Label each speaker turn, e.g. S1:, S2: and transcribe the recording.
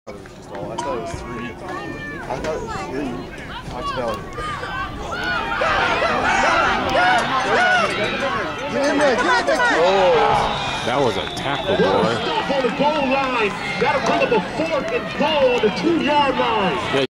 S1: I thought it was 3. I thought it was 3. Fox Valley. Get in there, get in there. Oh.
S2: That was a tackle, boy.
S3: Stop on the goal line. That'll bring up a 4th and goal on the 2-yard line.